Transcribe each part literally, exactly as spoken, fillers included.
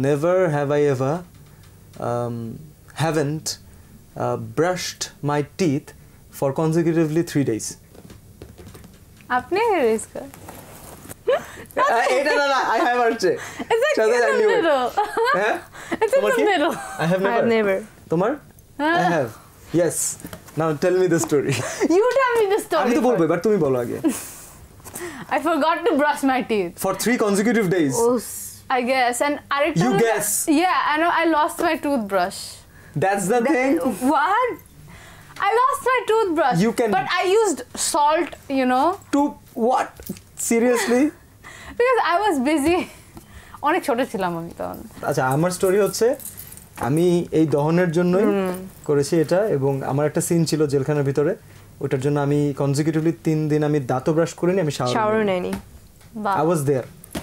never have I ever um, haven't uh, brushed my teeth for consecutively three days. আপনি রেজ কর এটা না না I have আসছে It's like in the middle. হ্যাঁ It's in the middle. I have never. I have never. তোমার? I have. Yes. Now tell me the story. You tell me the story. আমি তো বলবো বাট তুমি বলো আগে. I forgot to brush my teeth. For three consecutive days. Oh, I guess. And arekta You guess. Yeah, I know I lost my toothbrush. That's the thing. What? I lost my toothbrush. You can. But I used salt, you know. To what? Seriously? Because I was busy. অনেক ছোট ছিলাম আমি তখন। আচ্ছা আমার story হচ্ছে আমি এই দহনের জন্যই করেছি এটা এবং আমার একটা সিন ছিল জেলখানার ভিতরে ওটার জন্য আমি কনজিকিউটিভলি তিন দিন আমি দাঁতও ব্রাশ করিনি আমি শাওয়ার নেইনি I was there.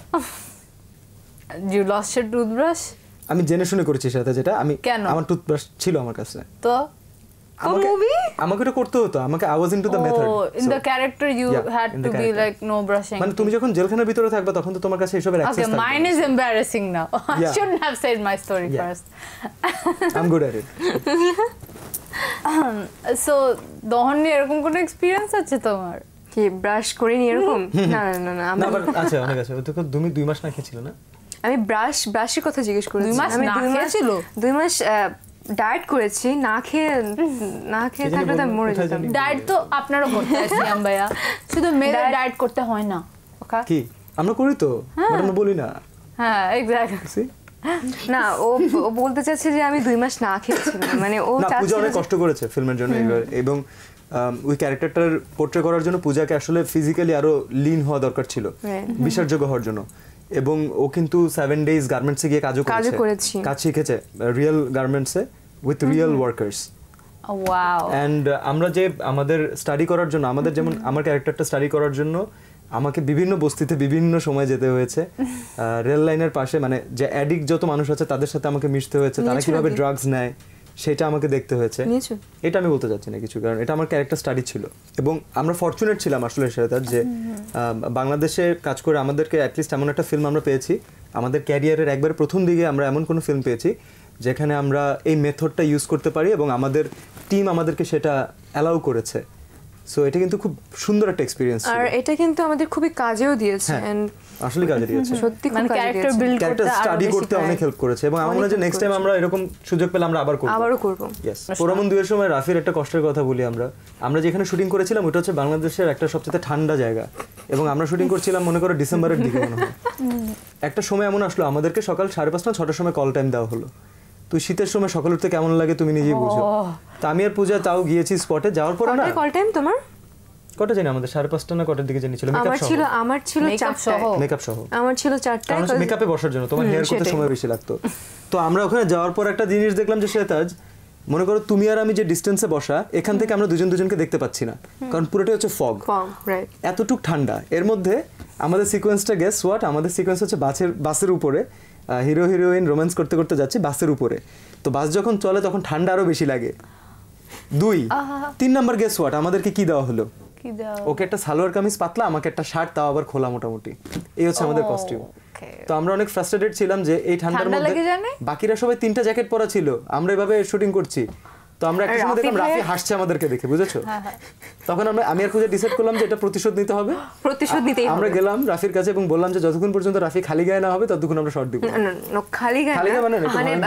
You lost your toothbrush? আমি জেনে শুনে করেছি সেটা যেটা আমি আমার টুথব্রাশ ছিল আমার কাছে তো আমাকে আমাকে এটা করতে হতো আমাকে I was into the method. Oh, in the character you had to be like no brushing. মানে তুমি যখন জেলখানার ভিতরে থাকবা তখন তো তোমার কাছে এসবের অ্যাক্সেস থাকবে. Okay, mine is embarrassing now. I shouldn't have said my story first. I'm good at it. So দহন নিয়ে এরকম কোনো এক্সপেরিয়েন্স আছে তোমার? কি ব্রাশ করিনি এরকম? না না না না আমার আচ্ছা অনেক আছে তো তুমি দুই মাস না খেয়েছিল না? আমি ব্রাশ ব্রাশের কথা জিজ্ঞেস করেছি আমি দুই মাস ছিল দুই মাস ডায়েট করেছি না খেয়ে না খেয়ে থাকলে তো মরে যেতাম ডায়েট তো আপনারও করতে হয় সিয়াম ভাইয়া শুধু মেয়েদের ডায়েট করতে হয় না ওকে কি আমরা করি তো বাট আমরা বলি না হ্যাঁ এক্স্যাক্টলি না ও ও বলতে চাচ্ছে যে আমি দুই মাস না খেয়েছিলাম মানে ও চাচ্ছে পূজা অনেক কষ্ট করেছে ফিল্মের জন্য এবং ওই ক্যারেক্টারটার পোর্ট্রে করার জন্য পূজাকে আসলে ফিজিক্যালি আরো লিন হওয়া দরকার ছিল বিশ্বাসযোগ্য হওয়ার জন্য এবং ও কিন্তু সেভেন ডেজ গার্মেন্টসে গিয়ে কাজও করেছে কাজ শিখেছে রিয়েল গার্মেন্টসে with real workers wow and আমরা যে আমাদের স্টাডি করার জন্য আমাদের যেমন আমার ক্যারেক্টারটা স্টাডি করার জন্য আমাকে বিভিন্ন বস্তিতে বিভিন্ন সময় যেতে হয়েছে রেল লাইনের পাশে মানে যে অ্যাডিক্ট যত মানুষ আছে তাদের সাথে আমাকে মিশতে হয়েছে তারা কিভাবে ড্রাগস নেয় সেটা আমাকে দেখতে হয়েছে এটা আমি বলতে চাচ্ছি না কিছু কারণ এটা আমার ক্যারেক্টার স্টাডি ছিল এবং আমরা ফরচুনেট ছিলাম আসলে সেটা যে বাংলাদেশে কাজ করে আমাদেরকে অ্যাটলিস্ট এমন একটা ফিল্ম আমরা পেয়েছি আমাদের ক্যারিয়ারের একবার প্রথম দিকে আমরা এমন কোনো ফিল্ম পেয়েছি যেখানে আমরা এই মেথডটা ইউজ করতে পারি এবং আমাদের টিম আমাদেরকে সেটা অ্যালাউ করেছে সো এটা কিন্তু খুব সুন্দর একটা এক্সপেরিয়েন্স ছিল আর এটা কিন্তু আমাদের খুবই কাজেও দিয়েছে এন্ড আসলে কাজে দিয়েছে সত্যি খুব ক্যারেক্টার বিল্ড করতে স্টাডি করতে অনেক হেল্প করেছে এবং আমার মনে হয় যে নেক্সট টাইম আমরা এরকম সুযোগ পেলে আমরা আবার করব আবারও করব यस পুরমন দুয়ের সময় রাফির একটা কষ্টের কথা বলি আমরা আমরা যেখানে শুটিং করেছিলাম ওটা হচ্ছে বাংলাদেশের একটা সবচেয়ে ঠান্ডা জায়গা এবং আমরা শুটিং করছিলাম মনে করো ডিসেম্বরের দিকে মনে হয় একটা সময় এমন আসলো আমাদেরকে সকাল সাড়ে পাঁচটা ছটার সময় কল টাইম দেওয়া হলো তুই শীতের সময় সকাল উঠতে কেমন লাগে তুমি নিজেই বুঝো তা আমি আর পূজা তাও গিয়েছি স্পটে যাওয়ার পর না কল টাইম তোমার কটা জানি আমাদের সাড়ে পাঁচটা না কটার দিকে জানি ছিল মেকআপ ছিল আমার ছিল চারটা মেকআপ সহ আমার ছিল চারটা কারণ মেকআপে বসার জন্য তোমার হেয়ার করতে সময় বেশি লাগতো তো আমরা ওখানে যাওয়ার পর একটা জিনিস দেখলাম যে শেতাজ মনে করো তুমি আর আমি যে ডিসটেন্সে বসা এখান থেকে আমরা দুজন দুজনকে দেখতে পাচ্ছি না কারণ পুরোটাই হচ্ছে ফগ রাইট এতটুক ঠান্ডা এর মধ্যে আমাদের সিকোয়েন্সটা গেস হোয়াট আমাদের সিকোয়েন্স হচ্ছে বাসের বাসের উপরে হিরো হিরোইন রোম্যান্স করতে করতে যাচ্ছে বাসের উপরে তো বাস যখন চলে তখন ঠান্ডা আরো বেশি লাগে দুই তিন নাম্বার গেস হোয়াট আমাদেরকে কি দেওয়া হলো ওকে একটা সালোয়ার কামিজ পাতলা আমাকে একটা শার্ট তাও আবার খোলা মোটামুটি এই হচ্ছে আমাদের কস্টিউম তো আমরা অনেক ফ্রাস্ট্রেটেড ছিলাম যে এই ঠান্ডার মধ্যে বাকিরা সবাই তিনটা জ্যাকেট পরা ছিল আমরা এভাবে শুটিং করছি তো আমরা একটা সময় দেখলাম রাফি হাসছে আমাদেরকে দেখে বুঝেছো তখন আমরা আমি আর খুঁজে ডিসাইড করলাম যে এটা প্রতিশোধ নিতে হবে প্রতিশোধ নিতেই আমরা গেলাম রাফির কাছে এবং বললাম যে যতক্ষণ পর্যন্ত রাফি খালি গায়ে না হবে ততক্ষণ আমরা শর্ট দিব না খালি গায়ে খালি গায়ে মানে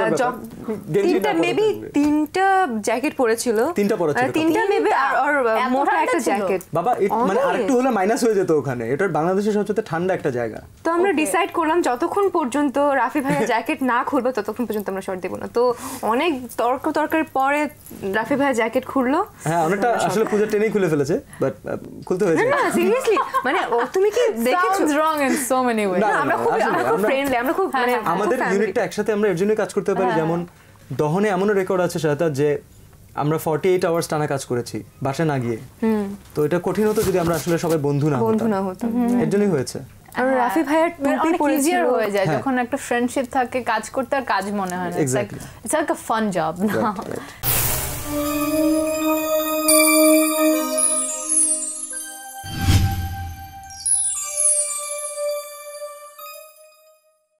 তিনটা মেবি তিনটা জ্যাকেট পরেছিল তিনটা পরেছিল তিনটা মেবি আর মোটা একটা জ্যাকেট বাবা মানে আরেকটু হলে মাইনাস হয়ে যেত ওখানে এটা বাংলাদেশের সবচেয়ে ঠান্ডা একটা জায়গা তো আমরা ডিসাইড করলাম যতক্ষণ পর্যন্ত রাফি ভাইয়ের জ্যাকেট না খুলবে ততক্ষণ পর্যন্ত আমরা শর্ট দেব না তো অনেক তর্ক তর্কের পরে রাফি ভাই জ্যাকেট খুললো হ্যাঁ অনেকটা আসলে পূজা টেনেই খুলে ফেলেছে বাট খুলতে হয়েছে না সিরিয়াসলি মানে ও তুমি কি দেখেছো sounds wrong in so many ways আমরা খুব ফ্রেন্ডলি আমরা খুব মানে আমাদের ইউনিটটা একসাথে আমরা এর জন্য কাজ করতে পারি যেমন দহনে এমনও রেকর্ড আছে সেটা যে আমরা আটচল্লিশ আওয়ার্স টানা কাজ করেছি বাসায় না গিয়ে তো এটা কঠিন হতো যদি আমরা আসলে সবাই বন্ধু না বন্ধু না হতাম এর জন্যই হয়েছে আর রাফি ভাইয়ের টুপি পরিচিত হয়ে যায় যখন একটা ফ্রেন্ডশিপ থাকে কাজ করতে আর কাজ মনে হয় না it's like it's like a fun job